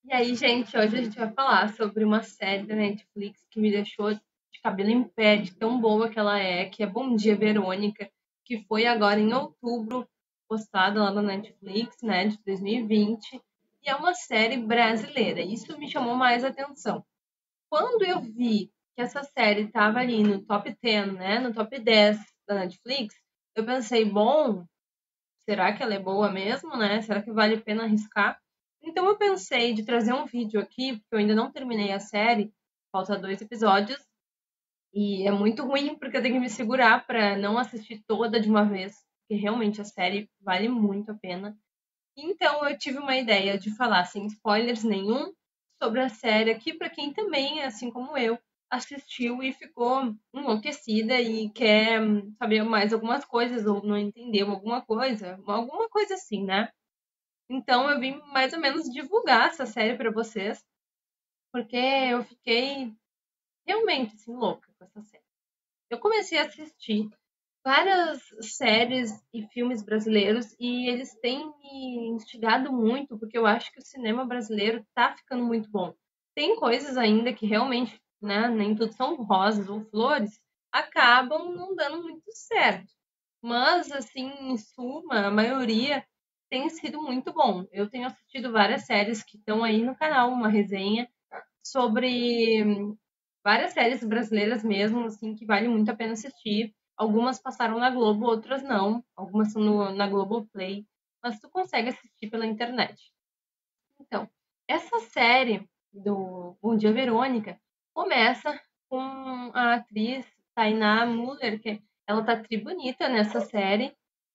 E aí, gente, hoje a gente vai falar sobre uma série da Netflix que me deixou de cabelo em pé, de tão boa que ela é, que é Bom Dia, Verônica, que foi agora em outubro postada lá na Netflix, né, de 2020, e é uma série brasileira. Isso me chamou mais atenção. Quando eu vi que essa série estava ali no top 10, né, no top 10 da Netflix, eu pensei, bom, será que ela é boa mesmo, né? Será que vale a pena arriscar? Então eu pensei de trazer um vídeo aqui, porque eu ainda não terminei a série, falta 2 episódios, e é muito ruim porque eu tenho que me segurar para não assistir toda de uma vez, porque realmente a série vale muito a pena. Então eu tive uma ideia de falar sem spoilers nenhum sobre a série aqui para quem também, assim como eu, assistiu e ficou enlouquecida e quer saber mais algumas coisas ou não entendeu alguma coisa assim, né? Então eu vim mais ou menos divulgar essa série para vocês, porque eu fiquei realmente assim louca com essa série. Eu comecei a assistir várias séries e filmes brasileiros e eles têm me instigado muito, porque eu acho que o cinema brasileiro tá ficando muito bom. Tem coisas ainda que realmente, né, nem tudo são rosas ou flores, acabam não dando muito certo. Mas, assim, em suma, a maioria tem sido muito bom. Eu tenho assistido várias séries que estão aí no canal, uma resenha sobre várias séries brasileiras mesmo, assim, que vale muito a pena assistir. Algumas passaram na Globo, outras não. Algumas são na Globoplay, mas tu consegue assistir pela internet. Então, essa série do Bom Dia Verônica começa com a atriz Tainá Muller, que ela tá tri bonita nessa série,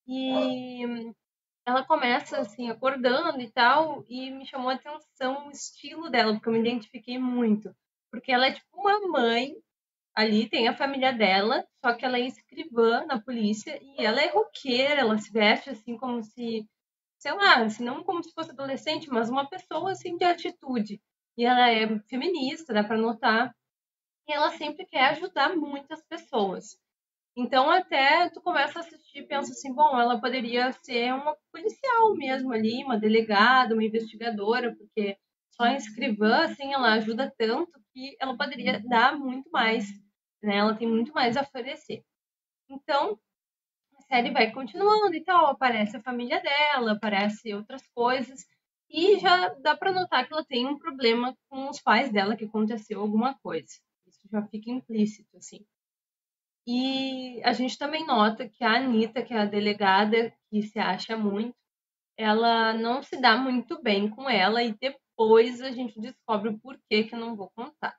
e ela começa assim acordando e tal, e me chamou a atenção o estilo dela, porque eu me identifiquei muito. Porque ela é tipo uma mãe, ali tem a família dela, só que ela é escrivã na polícia e ela é roqueira, ela se veste assim como se, sei lá, assim, não como se fosse adolescente, mas uma pessoa assim de atitude. E ela é feminista, dá pra notar, e ela sempre quer ajudar muitas pessoas. Então até tu começa a assistir e pensa assim, bom, ela poderia ser uma policial mesmo ali, uma delegada, uma investigadora, porque só em escrivã, assim, ela ajuda tanto que ela poderia dar muito mais, né? Ela tem muito mais a oferecer. Então, a série vai continuando e tal, aparece a família dela, aparece outras coisas, e já dá pra notar que ela tem um problema com os pais dela, que aconteceu alguma coisa. Isso já fica implícito, assim. E a gente também nota que a Anitta, que é a delegada, que se acha muito, ela não se dá muito bem com ela e depois a gente descobre o porquê que eu não vou contar.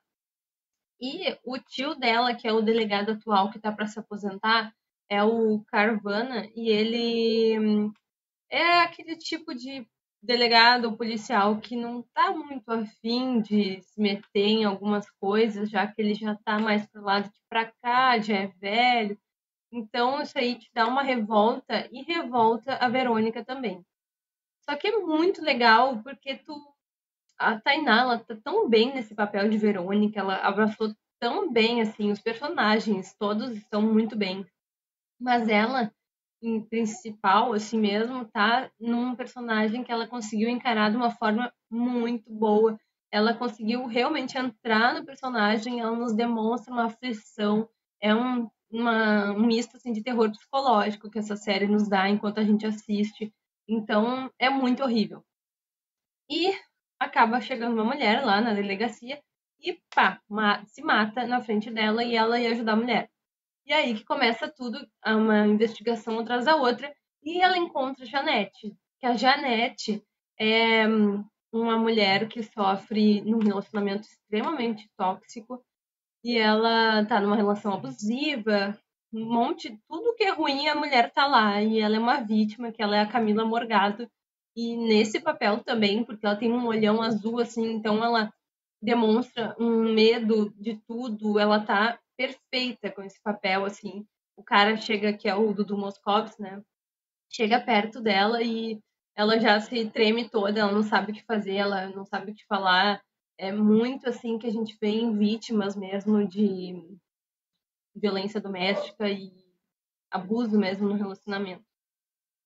E o tio dela, que é o delegado atual que está para se aposentar, é o Carvana, e ele é aquele tipo de delegado ou policial que não tá muito afim de se meter em algumas coisas, já que ele já tá mais pro lado de pra cá, já é velho. Então, isso aí te dá uma revolta e revolta a Verônica também. Só que é muito legal porque a Tainá, ela tá tão bem nesse papel de Verônica, ela abraçou tão bem, assim, os personagens, todos estão muito bem. Mas ela, em principal, assim mesmo, tá num personagem que ela conseguiu encarar de uma forma muito boa. Ela conseguiu realmente entrar no personagem, ela nos demonstra uma aflição, é um misto assim, de terror psicológico que essa série nos dá enquanto a gente assiste. Então, é muito horrível. E acaba chegando uma mulher lá na delegacia e pá, se mata na frente dela e ela ia ajudar a mulher. E aí que começa tudo, uma investigação atrás da outra, e ela encontra a Janete, que a Janete é uma mulher que sofre num relacionamento extremamente tóxico, e ela tá numa relação abusiva, um monte, tudo que é ruim a mulher tá lá, e ela é uma vítima, que ela é a Camila Morgado, e nesse papel também, porque ela tem um olhão azul, assim, então ela demonstra um medo de tudo, ela tá perfeita com esse papel, assim. O cara chega, que é o Dudu Moscovitz, né? Chega perto dela e ela já se treme toda, ela não sabe o que fazer, ela não sabe o que falar. É muito assim que a gente vê em vítimas mesmo de violência doméstica e abuso mesmo no relacionamento.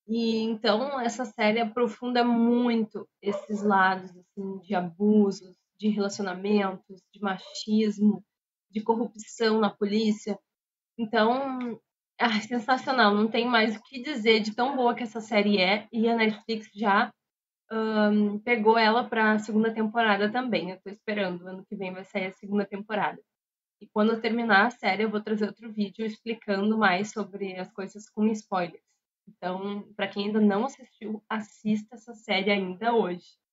E então essa série aprofunda muito esses lados assim, de abusos, de relacionamentos, de machismo, de corrupção na polícia. Então, sensacional, não tem mais o que dizer de tão boa que essa série é. E a Netflix já pegou ela para a segunda temporada também. Eu tô esperando, ano que vem vai sair a segunda temporada. E quando eu terminar a série, eu vou trazer outro vídeo explicando mais sobre as coisas com spoilers. Então, para quem ainda não assistiu, assista essa série ainda hoje.